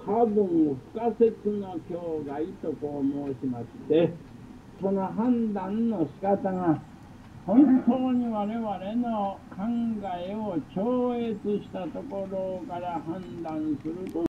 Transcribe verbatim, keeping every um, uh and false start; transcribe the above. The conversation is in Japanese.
多分不可説の境外とこう申しまして、その判断の仕方が本当に我々の考えを超越したところから判断すると